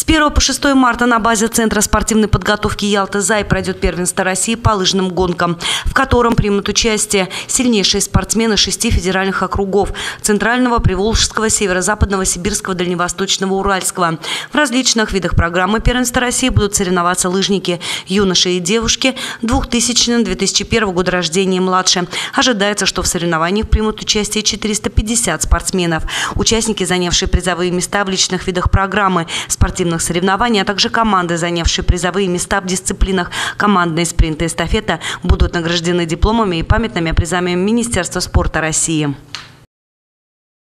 С 1 по 6 марта на базе Центра спортивной подготовки «Ялта-Зай» пройдет первенство России по лыжным гонкам, в котором примут участие сильнейшие спортсмены 6 федеральных округов – Центрального, Приволжского, Северо-Западного, Сибирского, Дальневосточного, Уральского. В различных видах программы первенства России будут соревноваться лыжники, юноши и девушки 2000-2001 года рождения и младше. Ожидается, что в соревнованиях примут участие 450 спортсменов. Участники, занявшие призовые места в личных видах программы спортивных соревнований, а также команды, занявшие призовые места в дисциплинах командные спринты и эстафета, будут награждены дипломами и памятными призами Министерства спорта России.